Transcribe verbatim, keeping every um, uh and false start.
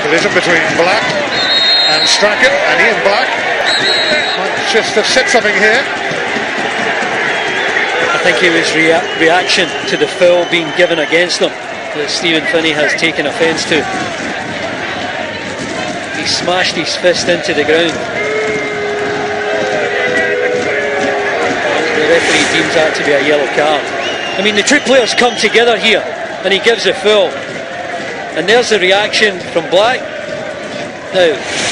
Collision between Black and Strachan, and Ian Black might just have said something here. I think it was rea reaction to the foul being given against them that Stephen Finney has taken offence to. He smashed his fist into the ground. The referee deems that to be a yellow card. I mean, the two players come together here and he gives a foul, and there's the reaction from Black. Now